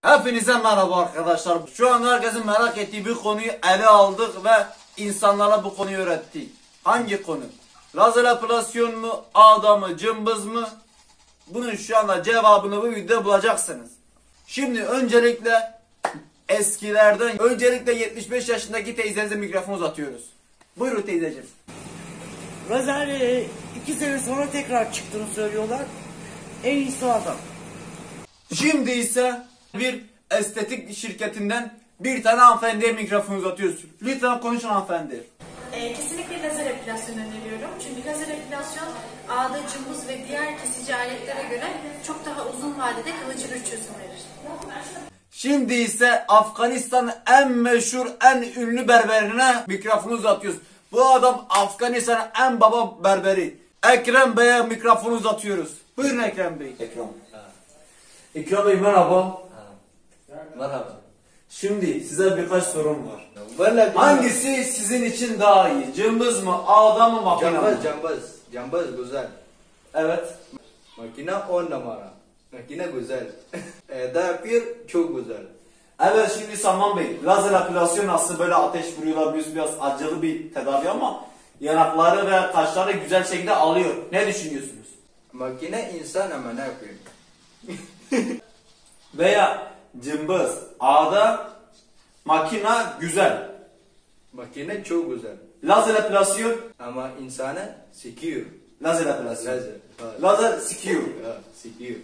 Hepinize merhaba arkadaşlar. Şu an herkesin merak ettiği bir konuyu ele aldık ve insanlara bu konuyu öğrettik. Hangi konu? Lazer epilasyon mu, ağda mı, cımbız mı? Bunun şu anda cevabını bu videoda bulacaksınız. Şimdi öncelikle eskilerden, öncelikle 75 yaşındaki teyzenize mikrofon uzatıyoruz. Buyurun teyzeciğim. Lazer 2 sene sonra tekrar çıktığını söylüyorlar. En iyisi o adam. Şimdi ise bir estetik şirketinden bir tane hanımefendiye mikrofon uzatıyoruz. Lütfen konuşun hanımefendi. Kesinlikle lazer epilasyon öneriyorum. Çünkü lazer epilasyon ağda, cımbız ve diğer kesici aletlere göre çok daha uzun vadede kalıcı bir çözüm verir. Şimdi ise Afganistan'ın en meşhur, en ünlü berberine mikrofonu uzatıyoruz. Bu adam Afganistan'ın en baba berberi. Ekrem Bey'e mikrofonu uzatıyoruz. Buyurun Ekrem Bey. Ekrem Bey merhaba. Merhaba. Şimdi size birkaç sorum var. Vallahi Hangisi sizin için daha iyi? Cımbız mı, ağda mı, makine mi? Cambaz güzel. Evet. Makine 10 numara. Makine güzel. Eda bir çok güzel. Evet şimdi Saman Bey, lazer epilasyon aslında böyle ateş vuruyorlar, biraz acılı bir tedavi ama yanakları ve kaşları güzel şekilde alıyor. Ne düşünüyorsunuz? Makine insan ama ne yapayım? Veya cımbız, ağda, makina güzel. Makine çok güzel. Lazer epilasyon, Ama insanı sikiyor. lazer epilasyon. Lazer. Lazer sikiyor. Ha, sikiyor.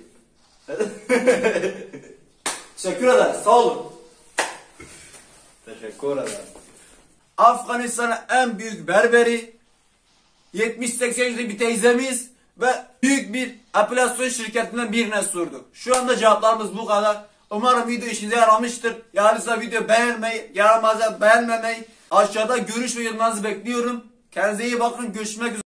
Teşekkür ederim, sağ olun. Teşekkür ederim. Afganistan'ın en büyük berberi, 70-80 yaşında bir teyzemiz ve büyük bir epilasyon şirketinden birine sorduk. Şu anda cevaplarımız bu kadar. Umarım video işinize yaramıştır. Yarınsa video beğenmeyi, yaramazsa beğenmemeyi, aşağıda görüş ve yorumlarınızı bekliyorum. Kendinize iyi bakın, görüşmek üzere.